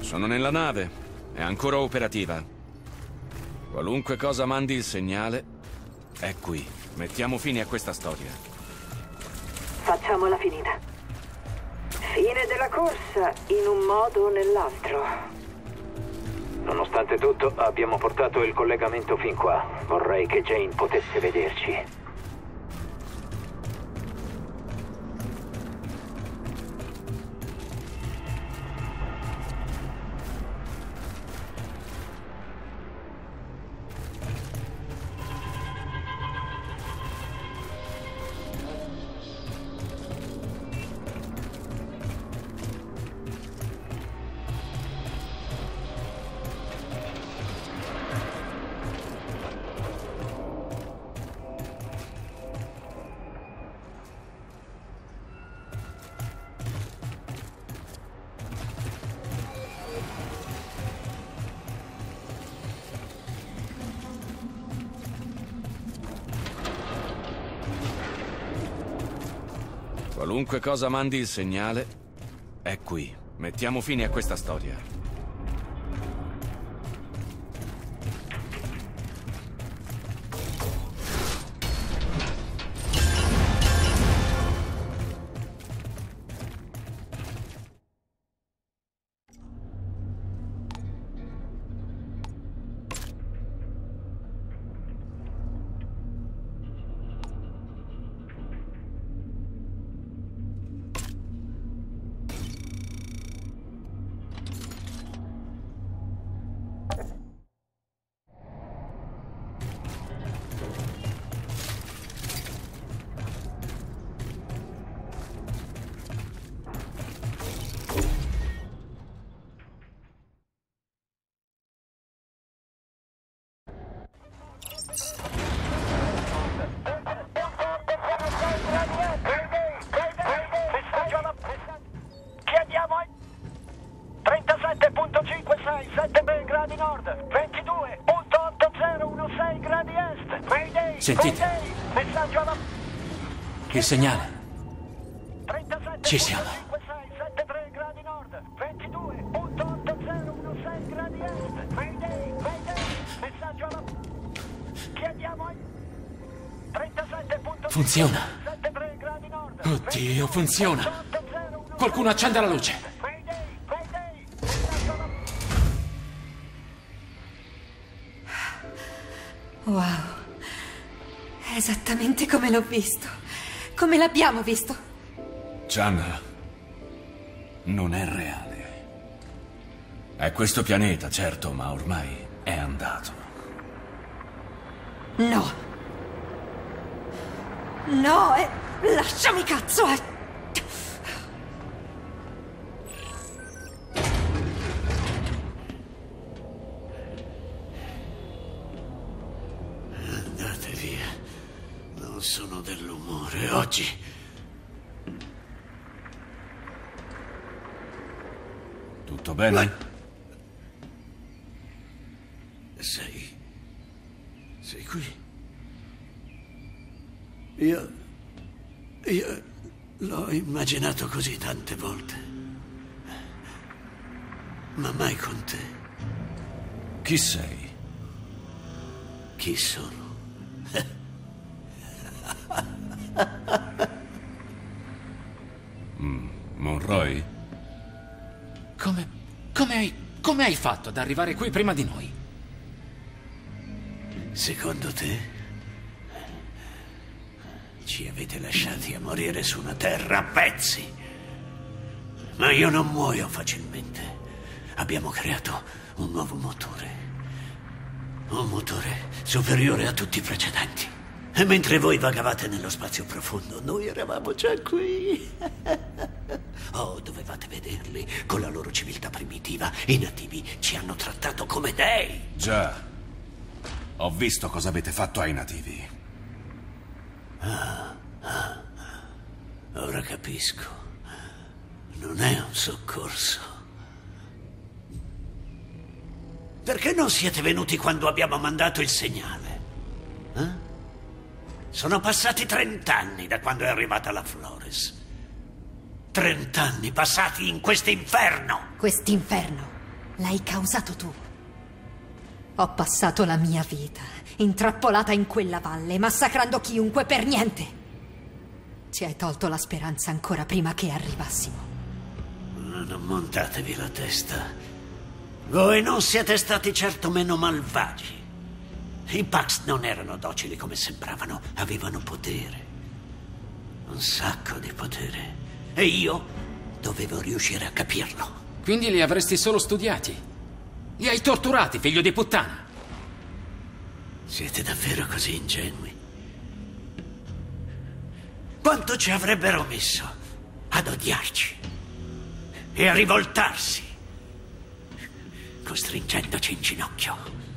Sono nella nave. È ancora operativa. Qualunque cosa mandi il segnale, è qui. Mettiamo fine a questa storia. Facciamola finita. Fine della corsa, in un modo o nell'altro. Nonostante tutto, abbiamo portato il collegamento fin qua. Vorrei che Jane potesse vederci. Qualunque cosa mandi il segnale, è qui. Mettiamo fine a questa storia. Chiediamo ai 37.567 gradi nord, 22.8016 gradi est. Mayday, Sentite. Mayday, messaggio alla... Il segnale. Ci siamo. 37.567 gradi nord, 22.8016 gradi est. Mayday, Mayday, messaggio alla... Chiediamo ai 37.567 Funziona. gradi nord. Oddio, funziona. Qualcuno accenda la luce. Wow. È esattamente come l'ho visto. Come l'abbiamo visto. Chan, non è reale. È questo pianeta, certo, ma ormai è andato. No. No, lasciami, cazzo! Andate via. Non sono dell'umore oggi. Tutto bene? Sei qui? Io l'ho immaginato così tante volte. Ma mai con te. Chi sei? Chi sono? Monroy? Come hai fatto ad arrivare qui prima di noi? Secondo te? Ci avete lasciati a morire su una terra a pezzi. Ma io non muoio facilmente. Abbiamo creato un nuovo motore. Un motore superiore a tutti i precedenti. E mentre voi vagavate nello spazio profondo, noi eravamo già qui. Oh, dovevate vederli. Con la loro civiltà primitiva, i nativi ci hanno trattato come dei. Già. Ho visto cosa avete fatto ai nativi. Ora capisco. Non è un soccorso. Perché non siete venuti quando abbiamo mandato il segnale? Sono passati 30 anni da quando è arrivata la Flores. 30 anni passati in quest'inferno. Quest'inferno l'hai causato tu. Ho passato la mia vita intrappolata in quella valle, massacrando chiunque per niente. Ci hai tolto la speranza ancora prima che arrivassimo. Non montatevi la testa. Voi non siete stati certo meno malvagi. I Pax non erano docili come sembravano, avevano potere. Un sacco di potere. E io dovevo riuscire a capirlo. Quindi li avresti solo studiati? Li hai torturati, figlio di puttana! Siete davvero così ingenui? Quanto ci avrebbero messo ad odiarci e a rivoltarsi, costringendoci in ginocchio?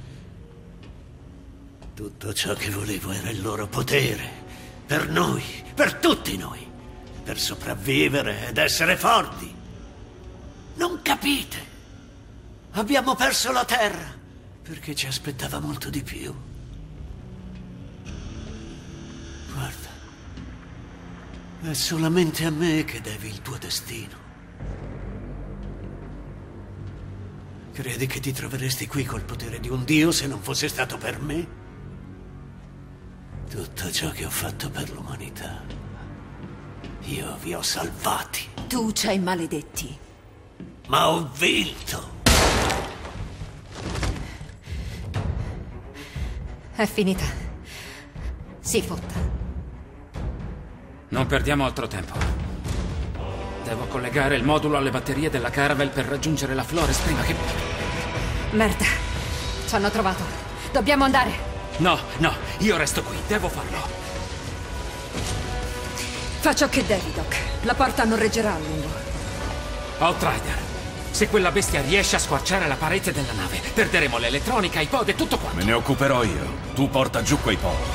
Tutto ciò che volevo era il loro potere, per noi, per tutti noi, per sopravvivere ed essere forti. Non capite? Abbiamo perso la terra perché ci aspettava molto di più. Guarda, è solamente a me che devi il tuo destino. Credi che ti troveresti qui col potere di un dio se non fosse stato per me? Tutto ciò che ho fatto per l'umanità, io vi ho salvati. Tu ci hai maledetti. Ma ho vinto! È finita. Si fotta. Non perdiamo altro tempo. Devo collegare il modulo alle batterie della Caravel per raggiungere la Flores prima che... Merda. Ci hanno trovato. Dobbiamo andare. No, io resto qui, devo farlo. Fa ciò che devi, Doc. La porta non reggerà a lungo. Outrider, se quella bestia riesce a squarciare la parete della nave, perderemo l'elettronica, i pod e tutto quanto. Me ne occuperò io. Tu porta giù quei pod.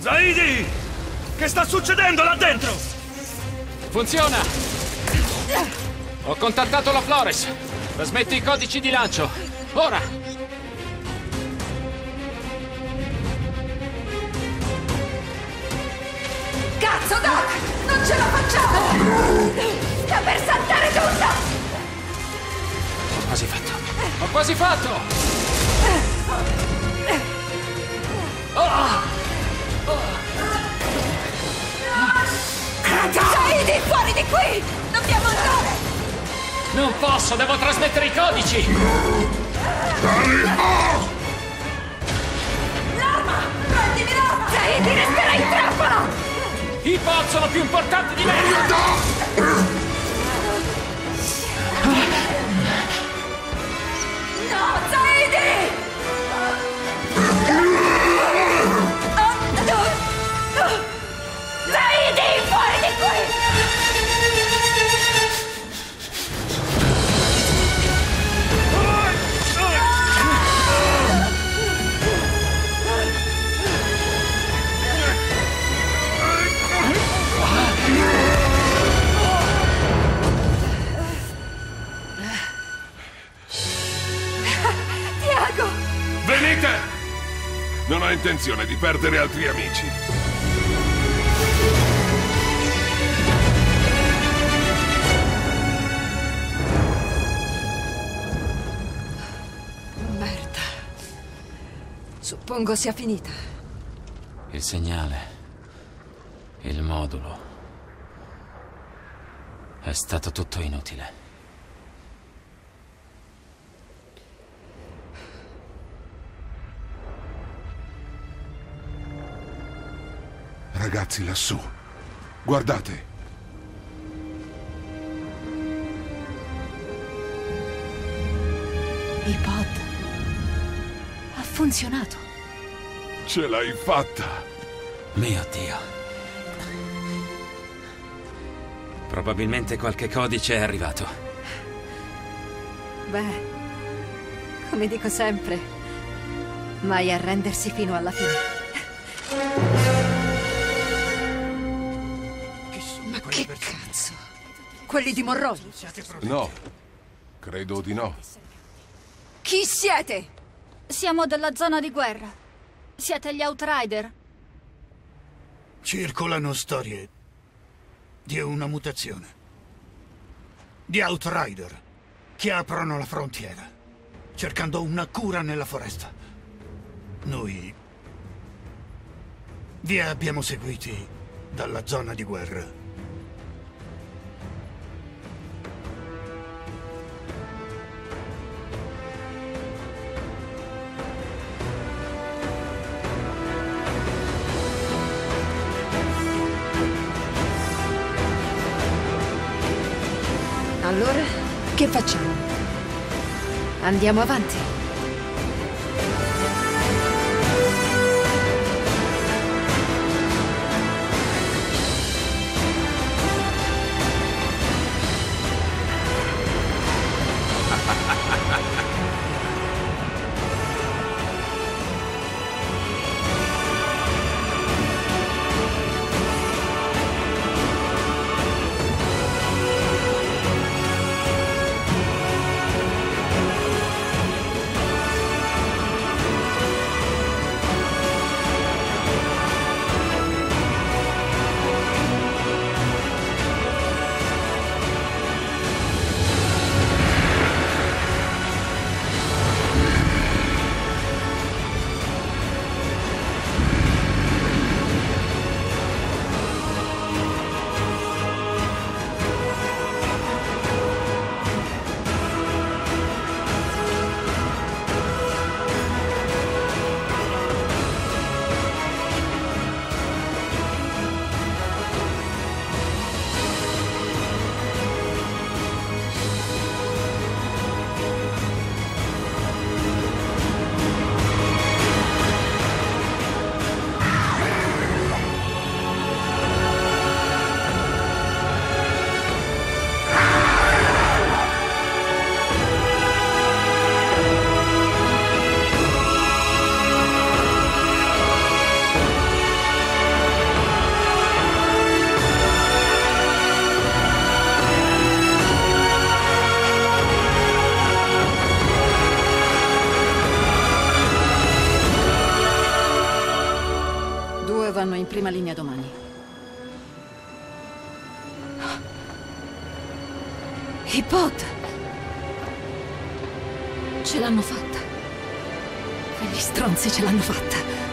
Zaidi! Che sta succedendo là dentro? Funziona! Ho contattato la Flores. Trasmetto i codici di lancio. Ora! Cazzo, Doc! Non ce la facciamo! Sta per saltare tutta! Ho quasi fatto. Ho quasi fatto! Zaidi, fuori di qui! Dobbiamo andare! Non posso, devo trasmettere i codici! L'arma! Prendimi l'arma! Zaidi, resterai in trappola! I pod sono più importanti di me! No, Zaidi! Zaidi, fuori di qui! Tiago! Venite! Non ho intenzione di perdere altri amici. Merda. Suppongo sia finita. Il segnale. Il modulo. È stato tutto inutile. Ragazzi, lassù. Guardate. Il pod ha funzionato. Ce l'hai fatta. Mio Dio. Probabilmente qualche codice è arrivato. Beh, come dico sempre, mai arrendersi fino alla fine. Ma che cazzo? Quelli di Monroe? No, credo di no. Chi siete? Siamo della zona di guerra. Siete gli Outrider? Circolano storie di una mutazione. Di Outrider che aprono la frontiera, cercando una cura nella foresta. Noi vi abbiamo seguiti dalla zona di guerra. Allora, che facciamo? Andiamo avanti. vanno in prima linea domani. I pod! Ce l'hanno fatta. Quegli stronzi ce l'hanno fatta.